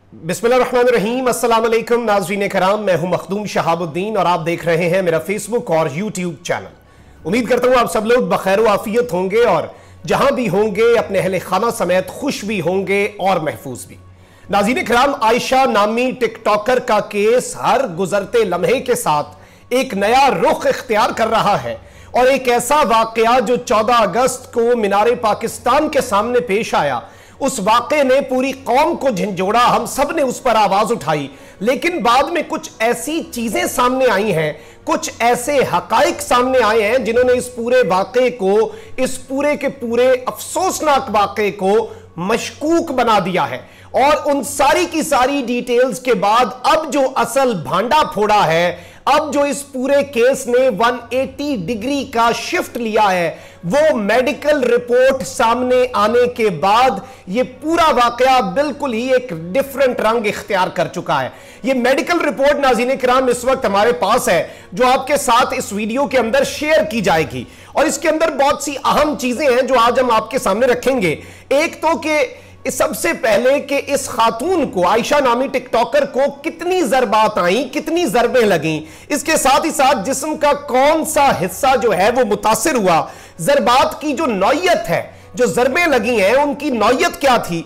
बिस्मिल्लाहिर्रहमानिर्रहीम, अस्सलाम वालेकुम नाज़रीन कराम। मैं हूं मखदूम शहाब-उद-दिन और आप देख रहे हैं मेरा फेसबुक और यूट्यूब चैनल। उम्मीद करता हूं आप सब लोग बखैर व आफियत होंगे और जहां भी होंगे अपने अहले खाना समेत खुश भी होंगे और महफूज भी। नाज़रीन कराम, आयशा नामी टिकटॉकर का केस हर गुजरते लम्हे के साथ एक नया रुख इख्तियार कर रहा है और एक ऐसा वाकया जो 14 अगस्त को मीनार पाकिस्तान के सामने पेश आया, उस वाक़े ने पूरी कौम को झंझोड़ा। हम सब ने उस पर आवाज उठाई, लेकिन बाद में कुछ ऐसी चीजें सामने आई हैं, कुछ ऐसे हकाइक सामने आए हैं जिन्होंने इस पूरे वाक़े को, इस पूरे के पूरे अफसोसनाक वाक़े को मशकूक बना दिया है। और उन सारी की सारी डिटेल्स के बाद अब जो असल भांडा फोड़ा है, अब जो इस पूरे केस ने 180 डिग्री का शिफ्ट लिया है, वो मेडिकल रिपोर्ट सामने आने के बाद ये पूरा वाकया बिल्कुल ही एक डिफरेंट रंग इख्तियार कर चुका है। ये मेडिकल रिपोर्ट नाज़रीन किराम इस वक्त हमारे पास है, जो आपके साथ इस वीडियो के अंदर शेयर की जाएगी और इसके अंदर बहुत सी अहम चीजें हैं जो आज हम आपके सामने रखेंगे। एक तो कि सबसे पहले कि इस खातून को, आयशा नामी टिकटॉकर को कितनी जरबात आई, कितनी जरबें लगी, इसके साथ ही साथ जिस्म का कौन सा हिस्सा जो है वो मुतासिर हुआ, जरबात की जो नौयत है, जो जरबें लगी हैं उनकी नौयत क्या थी।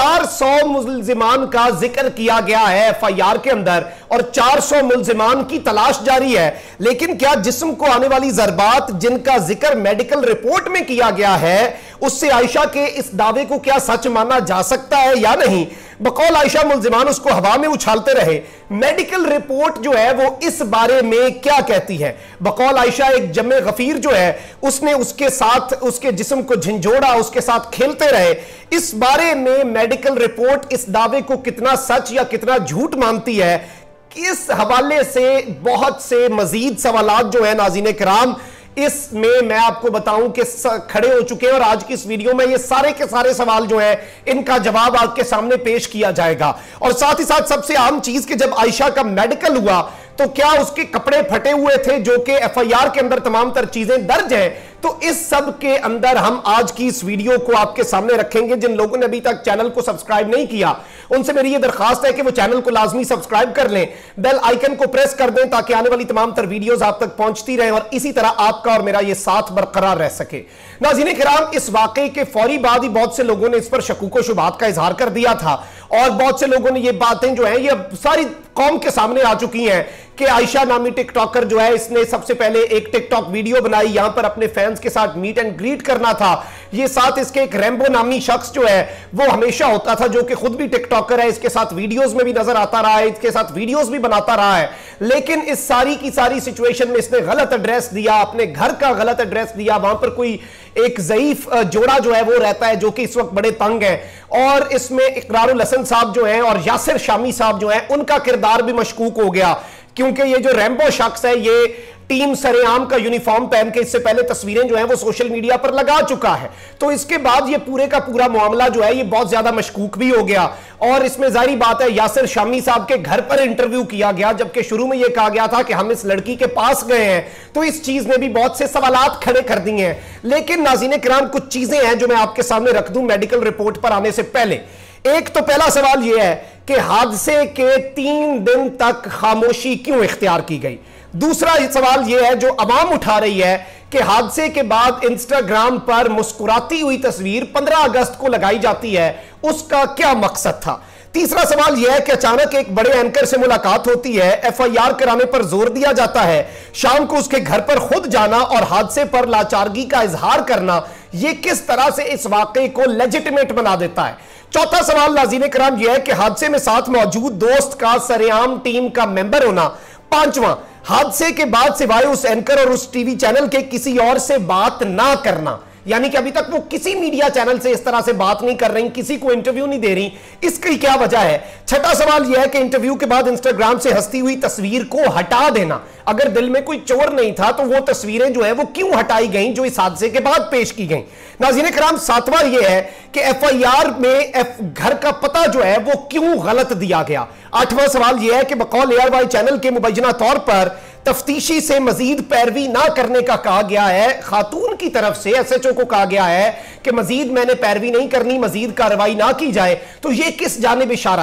400 मुल्जिमान का जिक्र किया गया है एफआईआर के अंदर और 400 मुल्जिमान की तलाश जारी है, लेकिन क्या जिस्म को आने वाली जरबात जिनका जिक्र मेडिकल रिपोर्ट में किया गया है, उससे आयशा के इस दावे को क्या सच माना जा सकता है या नहीं। बकौल आयशा मुल्जिमान उसको हवा में उछालते रहे। मेडिकल रिपोर्ट जो है वो इस बारे में क्या कहती है। बकौल आयशा एक जमे गफीर जो है, उसने उसके साथ उसके जिस्म को झंझोड़ा, उसके साथ खेलते रहे। इस बारे में मेडिकल रिपोर्ट इस दावे को कितना सच या कितना झूठ मानती है, इस हवाले से बहुत से मजीद सवालात जो है नाज़रीन किराम इसमें मैं आपको बताऊं कि खड़े हो चुके हैं और आज की इस वीडियो में ये सारे के सारे सवाल जो है इनका जवाब आपके सामने पेश किया जाएगा। और साथ ही साथ सबसे अहम चीज कि जब आयशा का मेडिकल हुआ तो क्या उसके कपड़े फटे हुए थे, जो कि एफआईआर के अंदर तमाम तर चीजें दर्ज हैं। तो इस सब के अंदर हम आज की इस वीडियो को आपके सामने रखेंगे। जिन लोगों ने अभी तक चैनल को सब्सक्राइब नहीं किया, उनसे मेरी यह दरखास्त है कि वो चैनल को लाजमी सब्सक्राइब कर लें, बेल आइकन को प्रेस कर दें ताकि आने वाली तमाम तर वीडियोस आप तक पहुंचती रहें और इसी तरह आपका और मेरा यह साथ बरकरार रह सके। नाज़रीन किराम, इस वाकये के फौरी बाद ही बहुत से लोगों ने इस पर शकूक व शुबहात का इजहार कर दिया था और बहुत से लोगों ने ये बातें जो है ये सारी कौम के सामने आ चुकी हैं कि आयशा नामी टिकटॉकर जो है, इसने सबसे पहले एक टिकटॉक वीडियो बनाई, यहां पर अपने फैंस के साथ मीट एंड ग्रीट करना था। ये साथ इसके एक रैम्बो नामी शख्स जो है वो हमेशा होता था, जो कि खुद भी टिकटॉकर है, इसके साथ वीडियोस में भी नजर आता रहा है, इसके साथ वीडियोस भी बनाता रहा है। लेकिन इस सारी की सारी सिचुएशन में इसने गलत एड्रेस दिया, अपने घर का गलत एड्रेस दिया। वहां पर कोई एक ज़ईफ जोड़ा जो है वो रहता है, जो कि इस वक्त बड़े तंग है, और इसमें इकरारुल हसन साहब जो है और यासिर शामी साहब जो है उनका किरदार भी मशकूक हो गया, क्योंकि ये जो रैम्बो शख्स है ये टीम सरेआम का यूनिफॉर्म पहन के इससे पहले तस्वीरें जो है वो सोशल मीडिया पर लगा चुका है। तो इसके बाद ये पूरे का पूरा मामला जो है ये बहुत ज्यादा मशकूक भी हो गया और इसमें जाहिर बात है यासिर शामी साहब के घर पर इंटरव्यू किया गया, जबकि शुरू में यह कहा गया था कि हम इस लड़की के पास गए हैं। तो इस चीज ने भी बहुत से सवालात खड़े कर दिए हैं। लेकिन नाज़रीन किराम, कुछ चीजें हैं जो मैं आपके सामने रख दूं मेडिकल रिपोर्ट पर आने से पहले। एक तो पहला सवाल यह है कि हादसे के 3 दिन तक खामोशी क्यों इख्तियार की गई। दूसरा सवाल यह है जो अवाम उठा रही है कि हादसे के बाद इंस्टाग्राम पर मुस्कुराती हुई तस्वीर 15 अगस्त को लगाई जाती है, उसका क्या मकसद था। तीसरा सवाल यह है कि अचानक एक बड़े एंकर से मुलाकात होती है, एफआईआर कराने पर जोर दिया जाता है, शाम को उसके घर पर खुद जाना और हादसे पर लाचारगी का इजहार करना, यह किस तरह से इस वाकये को लेजिटिमेट बना देता है। चौथा सवाल नाज़रीन किराम यह है कि हादसे में साथ मौजूद दोस्त का सरेआम टीम का मेंबर होना। पांचवां, हादसे के बाद सिवाय उस एंकर और उस टीवी चैनल के किसी और से बात ना करना, यानी कि अभी तक वो किसी मीडिया चैनल से इस तरह से बात नहीं कर रही, किसी को इंटरव्यू नहीं दे रही, इसकी क्या वजह है। छठा सवाल यह है कि इंटरव्यू के बाद इंस्टाग्राम से हंसती हुई तस्वीर को हटा देना, अगर दिल में कोई चोर नहीं था तो वो तस्वीरें जो है वो क्यों हटाई गई जो इस हादसे के बाद पेश की गई। नाज़रीन किराम, सातवां यह है कि एफआईआर में घर का पता जो है वो क्यों गलत दिया गया। आठवां सवाल यह है कि बकौल एयरवाई चैनल के मुबैना तौर पर तफ्तीशी से मजीद पैरवी ना करने का कहा गया है। खातून की तरफ से एसएचओ को कहा गया है कि मजीद मैंने पैरवी नहीं करनी, मजीद कार्रवाई ना की जाए। तो यह किस जानिब इशारा है।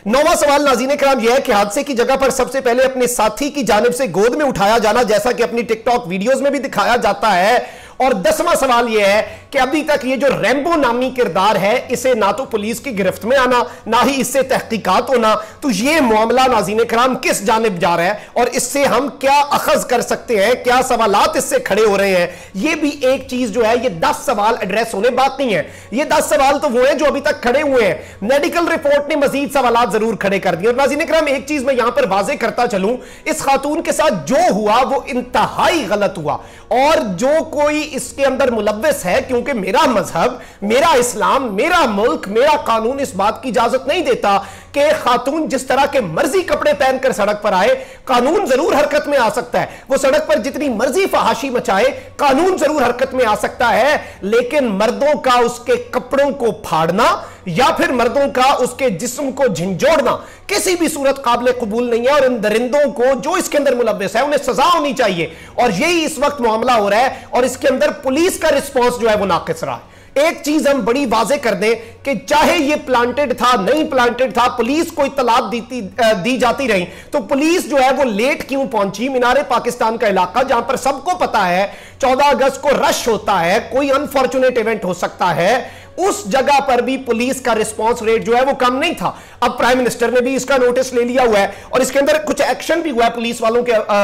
नौवां सवाल नाज़रीन किराम यह है कि हादसे की जगह पर सबसे पहले अपने साथी की जानिब से गोद में उठाया जाना, जैसा कि अपनी टिकटॉक वीडियोस में भी दिखाया जाता है। और 10वां सवाल यह है कि अभी तक ये जो रैम्बो नामी किरदार है, इसे ना तो पुलिस की गिरफ्त में आना, ना ही इससे तहकीकात होना। तो ये मामला नाज़रीन किराम किस जानिब जा रहा है और इससे हम क्या अखज कर सकते हैं, क्या सवालात इससे खड़े हो रहे हैं, ये भी एक चीज जो है, ये 10 सवाल एड्रेस होने बाकी हैं। ये 10 सवाल तो वो हैं जो अभी तक खड़े हुए हैं। मेडिकल रिपोर्ट ने मजीद सवालात जरूर खड़े कर दिए। और नाज़रीन किराम एक चीज मैं यहां पर वाजे करता चलूं, इस खातून के साथ जो हुआ वो इंतहाई गलत हुआ। और जो कोई इसके अंदर मुलव्वस है, क्योंकि मेरा मजहब, मेरा इस्लाम, मेरा मुल्क, मेरा कानून इस बात की इजाजत नहीं देता कि खातून जिस तरह के मर्जी कपड़े पहनकर सड़क पर आए। कानून जरूर हरकत में आ सकता है, वो सड़क पर जितनी मर्जी फहाशी मचाए, कानून जरूर हरकत में आ सकता है, लेकिन मर्दों का उसके कपड़ों को फाड़ना या फिर मर्दों का उसके जिस्म को झंझोड़ना किसी भी सूरत काबिल कबूल नहीं है। और इन दरिंदों को जो इसके अंदर मुलव्वस है, उन्हें सजा होनी चाहिए। और यही इस वक्त मामला हो रहा है और इसके अंदर पुलिस का रिस्पॉन्स जो है वो नाकिस रहा है। एक चीज हम बड़ी वाजे कर दें कि चाहे ये प्लांटेड था, नहीं प्लांटेड था, पुलिस को इत्तलात दी जाती रही, तो पुलिस जो है वो लेट क्यों पहुंची? मीनार पाकिस्तान का इलाका, जहां पर सबको पता है 14 अगस्त को रश होता है, कोई अनफॉर्चुनेट इवेंट हो सकता है, उस जगह पर भी पुलिस का रिस्पांस रेट जो है वो कम नहीं था। अब प्राइम मिनिस्टर ने भी इसका नोटिस ले लिया हुआ है और इसके अंदर कुछ एक्शन भी हुआ है पुलिस वालों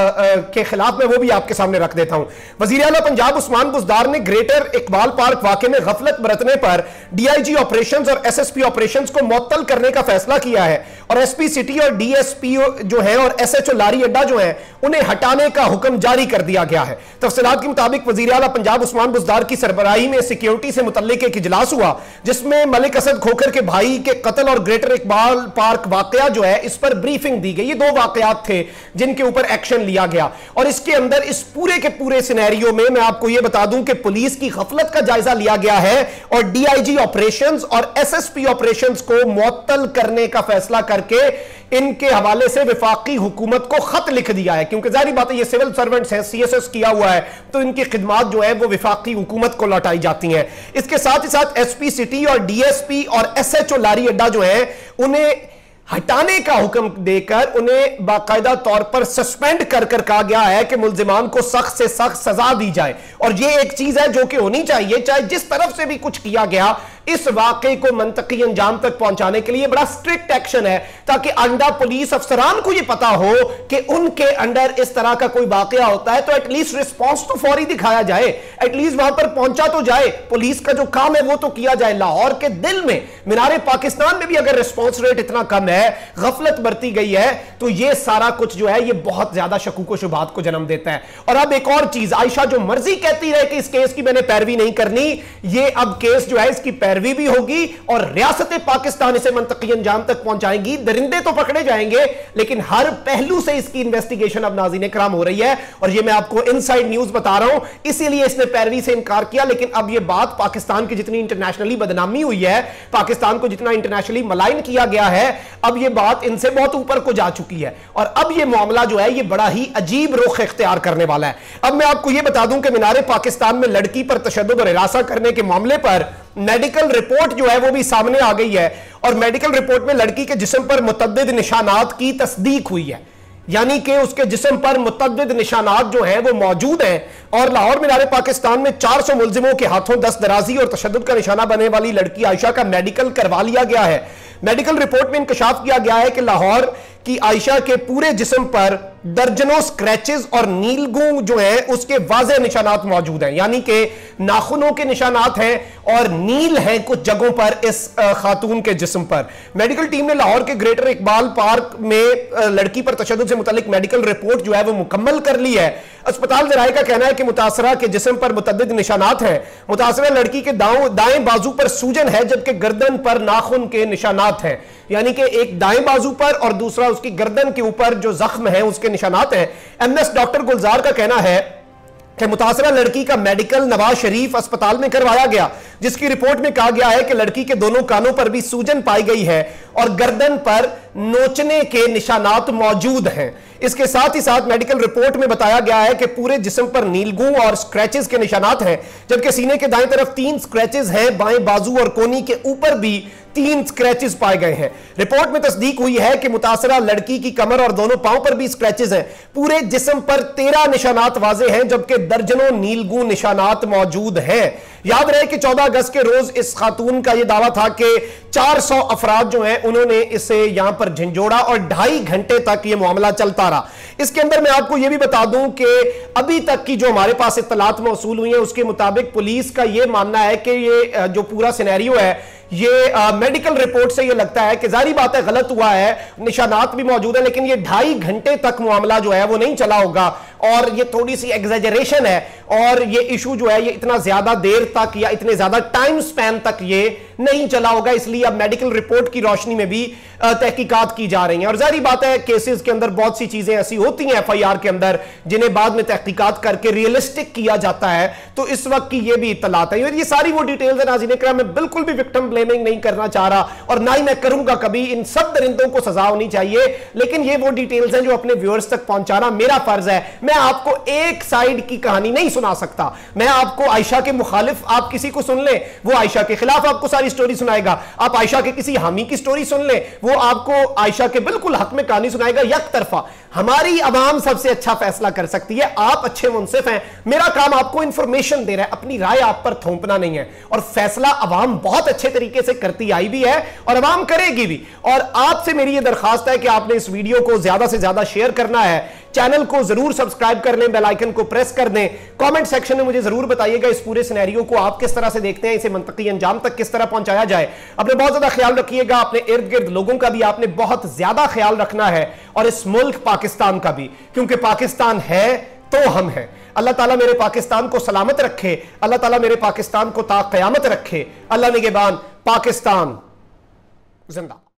के खिलाफ में, वो भी आपके सामने रख देता हूं। वजीर आला पंजाब उस्मान बुज़दार ने ग्रेटर इकबाल पार्क वाकये में गफलत बरतने पर डीआईजी ऑपरेशंस और एसएसपी ऑपरेशंस को मुअत्तल करने का फैसला किया है और एसपी सिटी और डीएसपी जो है और एसएचओ लारी अड्डा जो है उन्हें हटाने का हुक्म जारी कर दिया गया है। तफसीलात के मुताबिक वजीर आला पंजाब उस्मान बुज़दार की सरबराही में सिक्योरिटी से मुतल्लिक एक इजलास हुआ, जिसमें मलिक असद खोखर के भाई के कत्ल और ग्रेटर इकबाल पार्क वाकया जो है इस पर ब्रीफिंग दी गई। ये 2 वाकयात थे जिनके ऊपर एक्शन लिया गया और इसके अंदर इस पूरे के पूरे सिनेरियो में मैं आपको यह बता दूं कि पुलिस की गफलत का जायजा लिया गया है और डीआईजी ऑपरेशंस और एसएसपी ऑपरेशंस को मुअत्तल करने का फैसला करके इनके हवाले से विफाकी हुकूमत को खत लिख दिया है, क्योंकि जाहिर बात है ये सिविल सर्वेंट्स हैं, सीएसएस किया हुआ है, तो इनकी खिदमात जो है वो विफाकी हुकूमत को लौटाई जाती हैं। इसके साथ ही साथ एसपी सिटी और डीएसपी और एसएचओ लारी अड्डा जो है उन्हें हटाने का हुक्म देकर उन्हें बाकायदा तौर पर सस्पेंड कर कहा गया है कि मुल्जिमान को सख्त से सख्त सजा दी जाए। और यह एक चीज है जो कि होनी चाहिए, चाहे जिस तरफ से भी कुछ किया गया, इस वाकये को मंतकी अंजाम तक पहुंचाने के लिए बड़ा स्ट्रिक्ट एक्शन है, ताकि आइंदा पुलिस अफसरान को यह पता हो कि उनके अंडर इस तरह का कोई वाकया होता है तो एटलीस्ट रिस्पॉन्स तो फौरी दिखाया जाए, एटलीस्ट वहां पर पहुंचा तो जाए, पुलिस का जो काम है वो तो किया जाए। लाहौर के दिल में मीनार पाकिस्तान में भी अगर रिस्पॉन्स रेट इतना कम है, गफलत बरती गई है, तो यह सारा कुछ जो है ये बहुत ज्यादा शकूक व शुबहात को जन्म देता है। और अब एक और चीज, आयशा जो मर्जी कहती रहे कि इस केस की मैंने पैरवी नहीं करनी, ये अब केस जो है इसकी पैरवी भी होगी और रियासत पाकिस्तान इसे मंतकी अंजाम तक पहुंचाएंगी। दरिंदे तो पकड़े जाएंगे, लेकिन हर पहलू से इसकी इन्वेस्टिगेशन अब नाज़रीन किराम हो रही है और ये मैं आपको इनसाइड न्यूज बता रहा हूं, इसीलिए इसने पैरवी से इनकार किया। लेकिन अब यह बात पाकिस्तान की जितनी इंटरनेशनली बदनामी हुई है, पाकिस्तान को जितना इंटरनेशनली मलाइन किया गया है, अब यह बात इनसे बहुत ऊपर को जा चुकी है और अब यह मामला जो है यह बड़ा ही अजीब रुख इख्तियार करने वाला है। अब मैं आपको यह बता दूं कि मीनार पाकिस्तान में लड़की पर तशद्दुद और हिरासा करने के मामले पर मेडिकल रिपोर्ट जो है वो भी सामने आ गई है और मेडिकल रिपोर्ट में लड़की के जिस्म पर मुतअद्दिद निशानात की तस्दीक हुई है, यानी कि उसके जिस्म पर मुतअद्दिद निशानात जो हैं वो मौजूद हैं। और लाहौर मीनार पाकिस्तान में 400 मुल्जिमों के हाथों दस्त दराजी और तशद्दुद का निशाना बनने वाली लड़की आयशा का मेडिकल करवा लिया गया है। मेडिकल रिपोर्ट में इंकशाफ किया गया है कि लाहौर की आयशा के पूरे जिस्म पर दर्जनों स्क्रैचेस और नीलगू जो है उसके वाज़ेह निशानात मौजूद हैं, यानी कि नाखूनों के निशानात हैं और नील हैं कुछ जगहों पर इस खातून के जिस्म पर। मेडिकल टीम ने लाहौर के ग्रेटर इकबाल पार्क में लड़की पर तशद्दुद से मुतालिक मेडिकल रिपोर्ट जो है वो मुकम्मल कर ली है। अस्पताल ज़राए का कहना है कि मुतासरा के जिस्म पर मुतअद्दिद निशानात हैं। मुतासरा लड़की के दाएं बाजू पर सूजन है, जबकि गर्दन पर नाखून के निशानात हैं, यानी कि एक दाएं बाजू पर और दूसरा उसकी गर्दन के ऊपर जो जख्म है उसके निशानात हैं। एमएस डॉक्टर गुलजार का कहना है कि मुतासरा लड़की का मेडिकल नवाज शरीफ अस्पताल में करवाया गया, जिसकी रिपोर्ट में कहा गया है कि लड़की के दोनों कानों पर भी सूजन पाई गई है और गर्दन पर नोचने के निशानात मौजूद हैं। इसके साथ ही साथ मेडिकल रिपोर्ट में बताया गया है कि पूरे जिस्म पर नीलगू और स्क्रैचेस के निशानात हैं, जबकि सीने के दाएं तरफ 3 स्क्रैचेस हैं, बाएं बाजू और कोनी के ऊपर भी 3 स्क्रैचेस पाए गए हैं। रिपोर्ट में तस्दीक हुई है कि मुतासरा लड़की की कमर और दोनों पांव पर भी स्क्रैचेस हैं। पूरे जिस्म पर 13 निशानात वाजे हैं, जबकि दर्जनों नीलगू निशानात मौजूद हैं। याद रहे कि 14 अगस्त के रोज इस खातून का यह दावा था कि 400 अफराद जो हैं उन्होंने इसे यहां पर झंझोड़ा और 2.5 घंटे तक यह मामला चलता रहा। इसके अंदर मैं आपको यह भी बता दूं कि अभी तक की जो हमारे पास इत्तलात मौसूल हुई है उसके मुताबिक पुलिस का यह मानना है कि ये जो पूरा सिनेरियो है ये मेडिकल रिपोर्ट से ये लगता है कि जारी बात है गलत हुआ है, निशानात भी मौजूद है, लेकिन ये 2.5 घंटे तक मामला जो है वो नहीं चला होगा और ये थोड़ी सी एग्जेजरेशन है और ये इशू जो है ये इतना ज्यादा देर तक या इतने ज्यादा टाइम स्पैन तक ये नहीं चला होगा। इसलिए अब मेडिकल रिपोर्ट की रोशनी में भी तहकीकात की जा रही हैं और जारी बात है केसेस के अंदर बहुत सी चीजें ऐसी होती हैं एफआईआर के अंदर जिन्हें बाद में तहकीकात करके रियलिस्टिक किया जाता है। तो इस वक्त की ये भी इत्तलात है और ये सारी वो डिटेल्स है। नाज़रीन इकराम, मैं बिल्कुल भी विक्टिम ब्लेमिंग नहीं करना चाह रहा और ना ही मैं करूंगा कभी। इन सब दरिंदों को सजा होनी चाहिए, लेकिन ये वो डिटेल्स हैं जो अपने व्यूअर्स तक पहुंचाना मेरा फर्ज है। मैं आपको एक साइड की कहानी नहीं सुना सकता। मैं आपको आयशा के मुखालिफ आप किसी को सुन लें, वो आयशा के खिलाफ आपको सारी स्टोरी सुनाएगा। आप आयशा के किसी हामी की स्टोरी सुन लें, वो आपको आयशा के बिल्कुल हक में कहानी सुनाएगा। एक तरफा हमारी आवाम सबसे अच्छा फैसला कर सकती है। आप अच्छे मुंसिफ हैं, मेरा काम आपको इंफॉर्मेशन दे रहा है, अपनी राय आप पर थोपना नहीं है। और फैसला आवाम बहुत अच्छे तरीके से करती आई भी है और आवाम करेगी भी। और आपसे मेरी यह दरखास्त है कि आपने इस वीडियो को ज्यादा से ज्यादा शेयर करना है, चैनल को जरूर सब्सक्राइब कर लें, बेल आइकन को प्रेस कर दें। कमेंट सेक्शन में मुझे जरूर बताइएगा इस पूरे सिनेरियो को आप किस तरह से देखते हैं, इसे मंतकी अंजाम तक किस तरह पहुंचाया जाए। अपने बहुत ज्यादा ख्याल रखिएगा, अपने इर्द गिर्द लोगों का भी आपने बहुत ज्यादा ख्याल रखना है और इस मुल्क पाकिस्तान का भी, क्योंकि पाकिस्तान है तो हम हैं। अल्लाह ताला मेरे पाकिस्तान को सलामत रखे, अल्लाह ताला मेरे पाकिस्तान को ता क़यामत रखे। अल्लाह निगहबान, पाकिस्तान जिंदा।